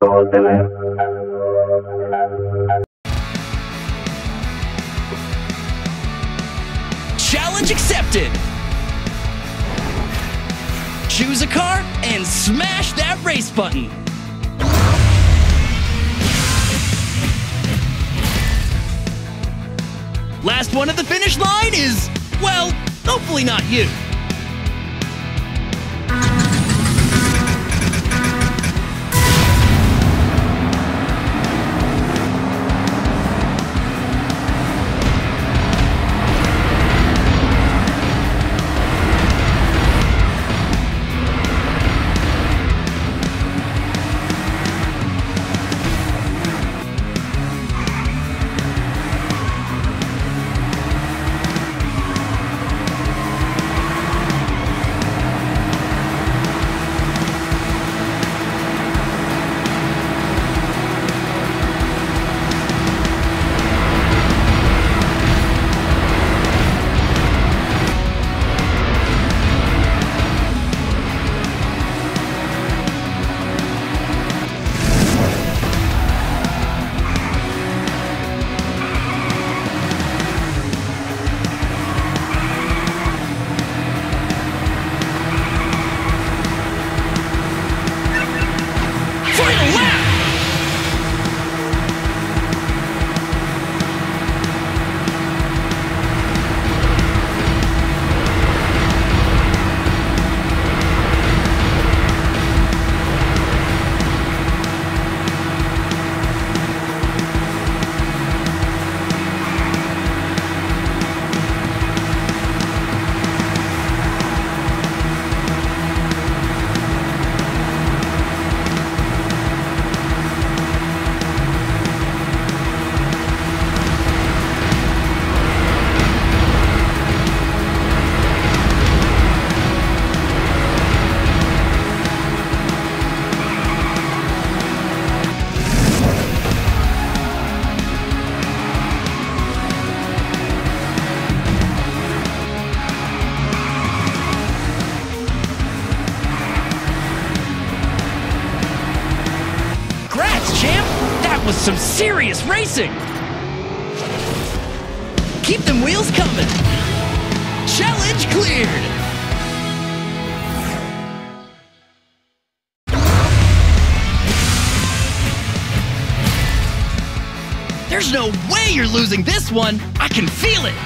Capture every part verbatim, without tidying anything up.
Challenge accepted! Choose a car and smash that race button! Last one at the finish line is, well, hopefully not you. Some serious racing! Keep them wheels coming! Challenge cleared! There's no way you're losing this one! I can feel it!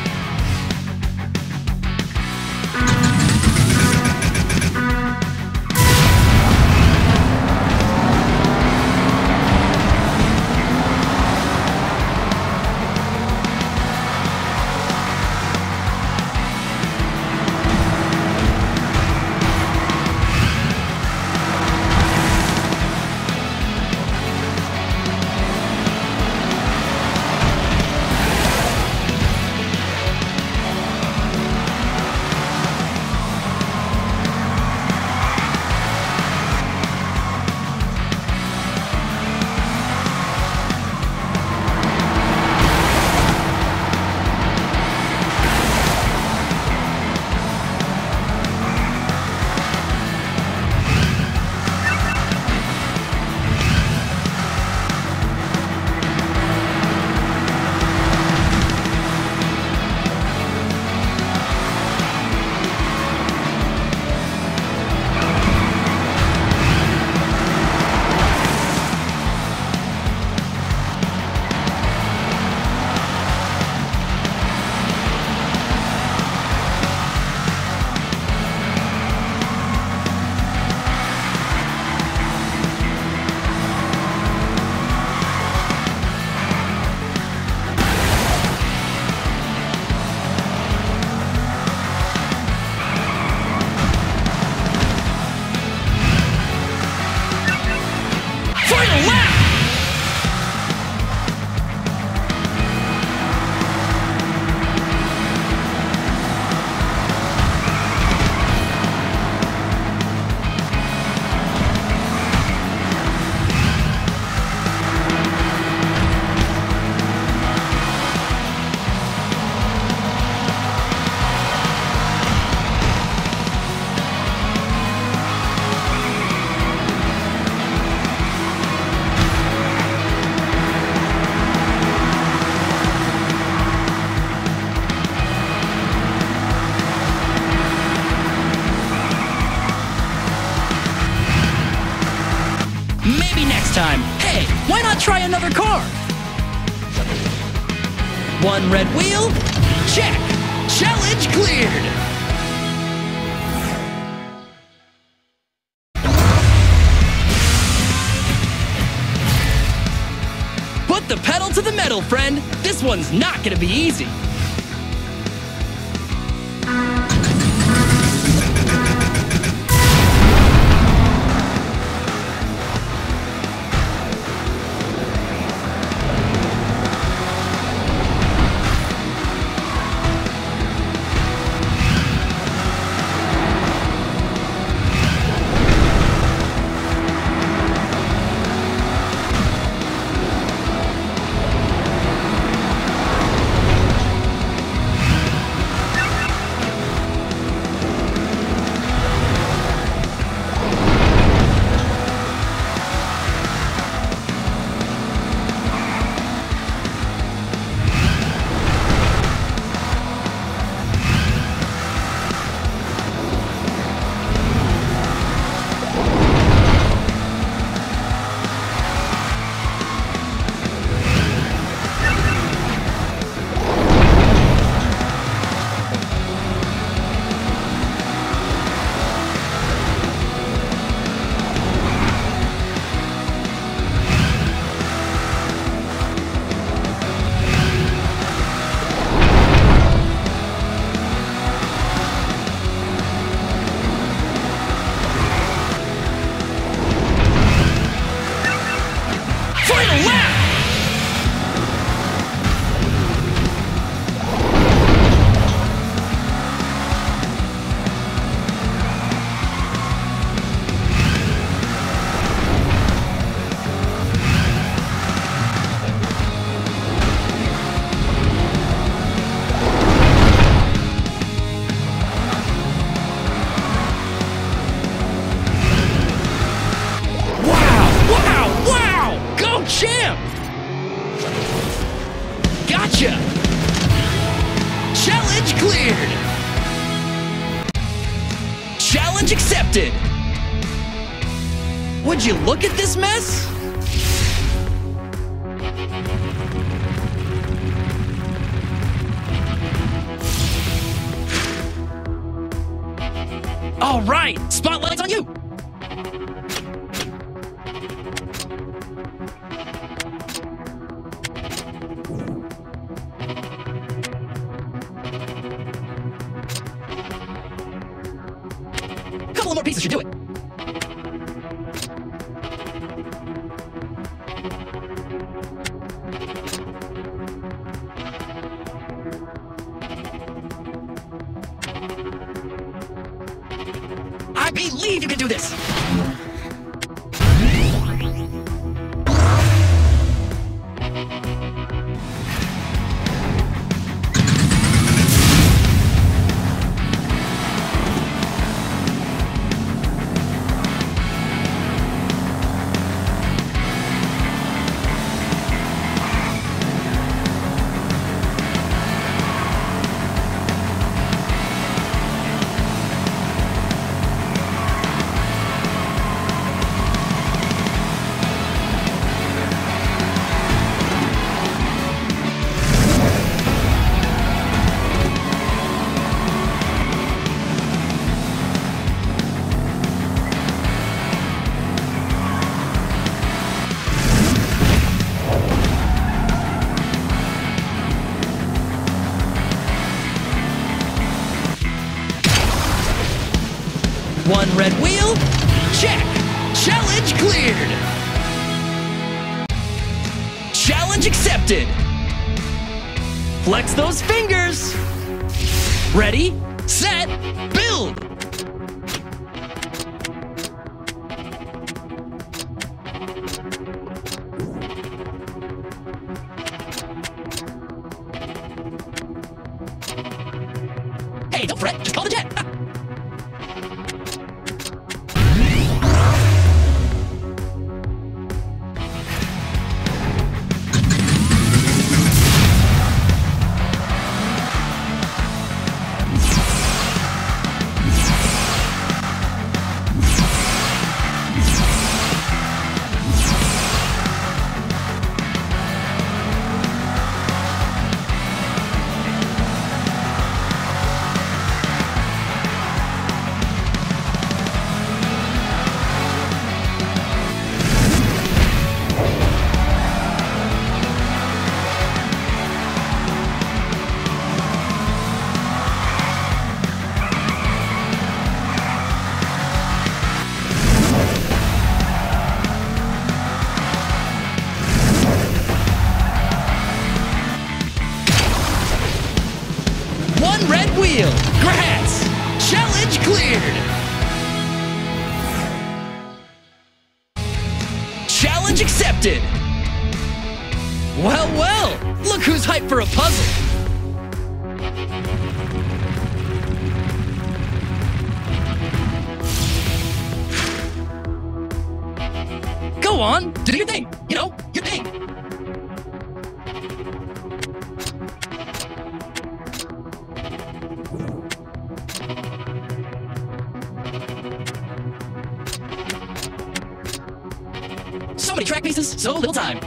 Maybe next time. Hey, why not try another car? One red wheel? Check! Challenge cleared! Put the pedal to the metal, friend. This one's not gonna be easy. Champ! Gotcha! Challenge cleared! Challenge accepted! Would you look at this mess? All right, spotlight's on you! Couple more pieces should do it. I believe you can do this. One red wheel, check. Challenge cleared. Challenge accepted. Flex those fingers. Ready, set, build. Hey, don't fret, just call the jet. accepted! Well, well! Look who's hyped for a puzzle! Go on, do your thing! You know, your thing! So many track pieces, so little time.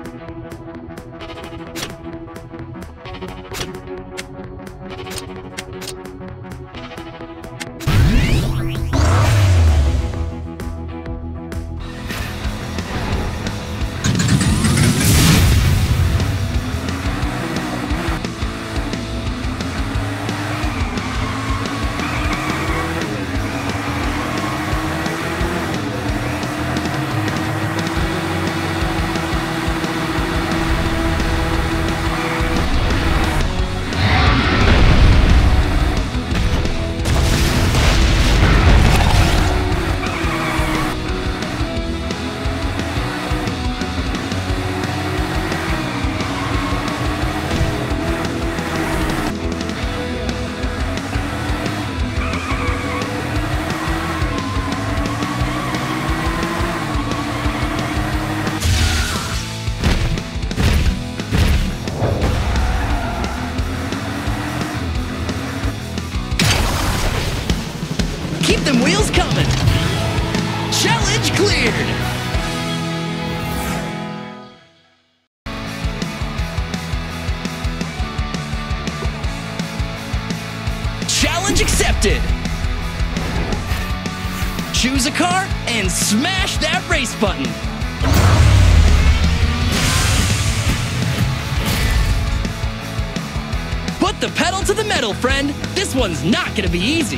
Keep them wheels coming! Challenge cleared! Challenge accepted! Choose a car and smash that race button! Put the pedal to the metal, friend! This one's not gonna be easy!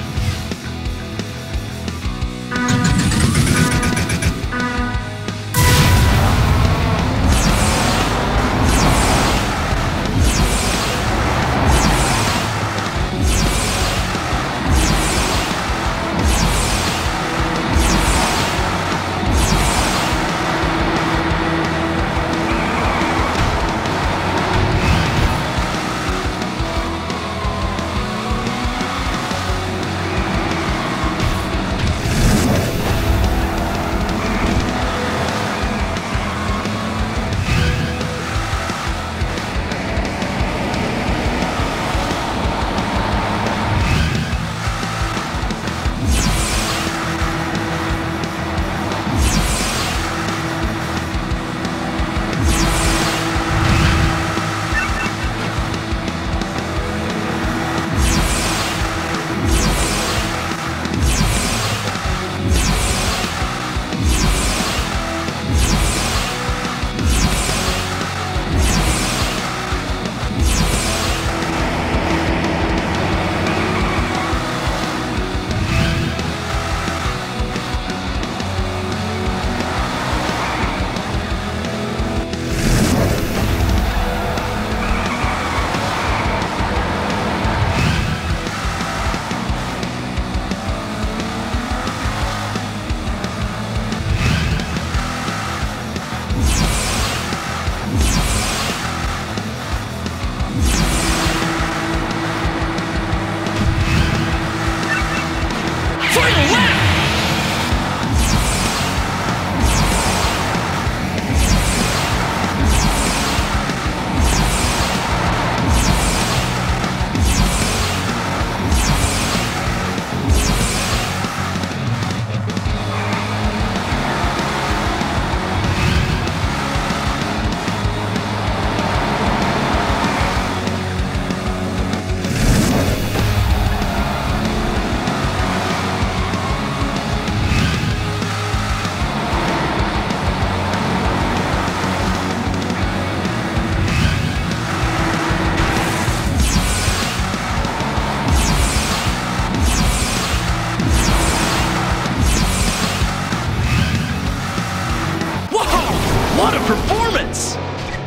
What a performance!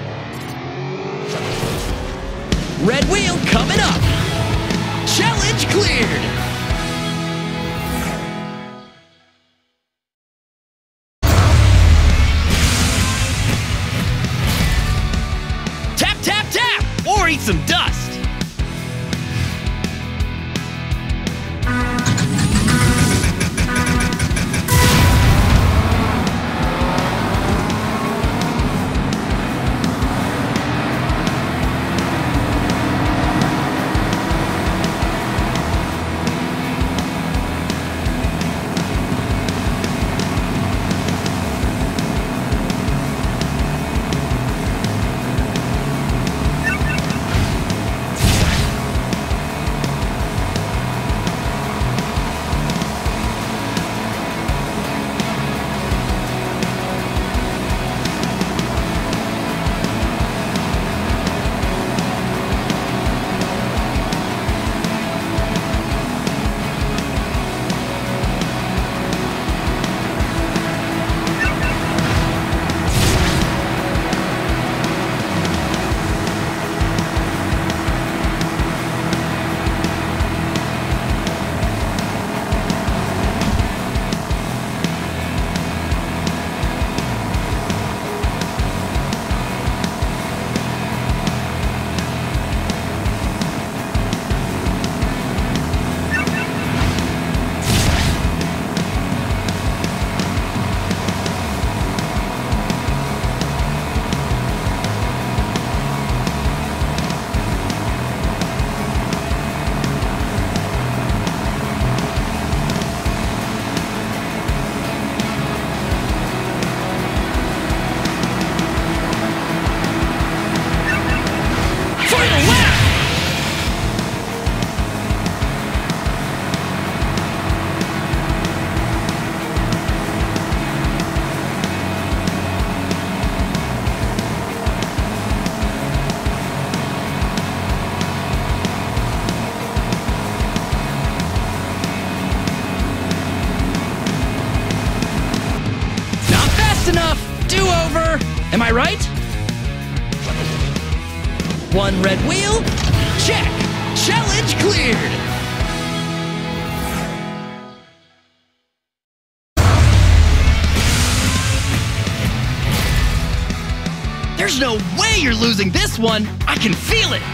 Red wheel coming up. Challenge cleared. or eat some dust. Am I right? One red wheel? Check! Challenge cleared! There's no way you're losing this one! I can feel it!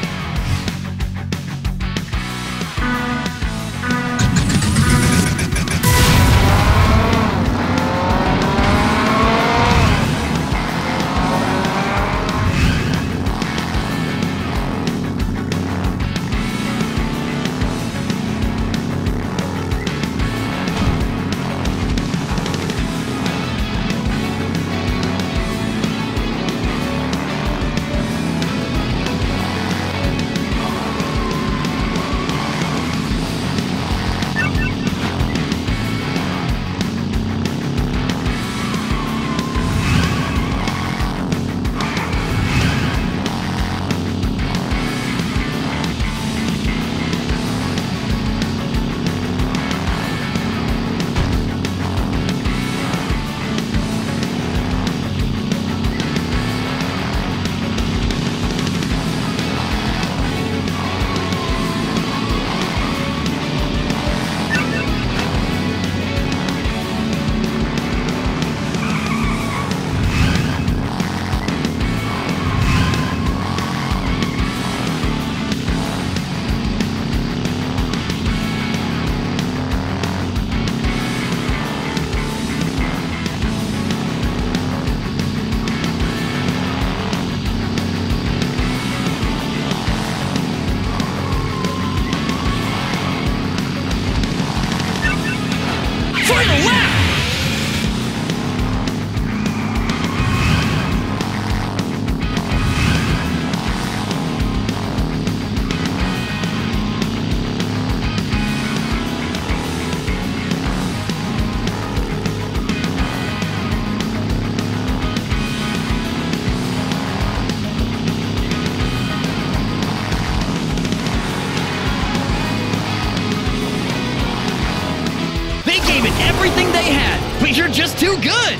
Everything they had, but you're just too good!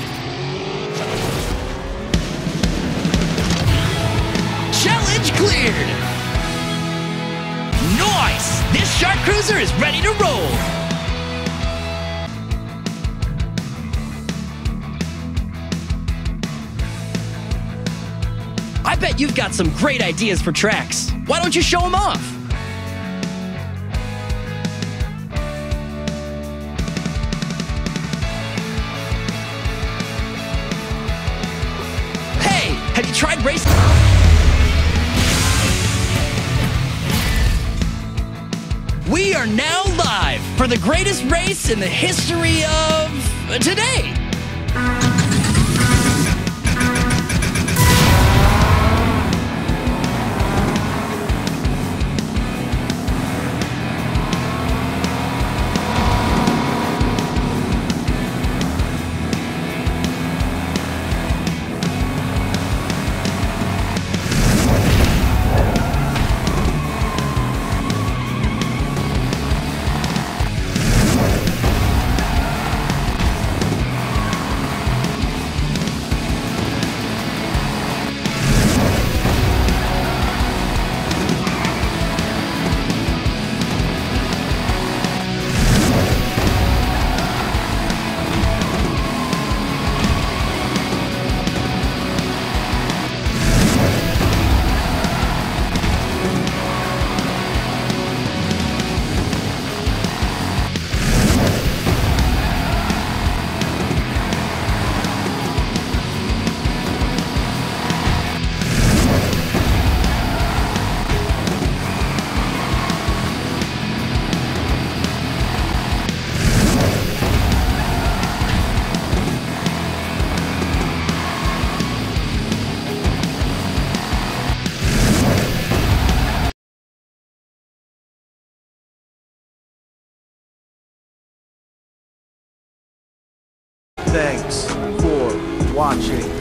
Challenge cleared! Nice! This Sharkruiser is ready to roll! I bet you've got some great ideas for tracks. Why don't you show them off? Hey, have you tried racing? We are now live for the greatest race in the history of today. Thanks for watching.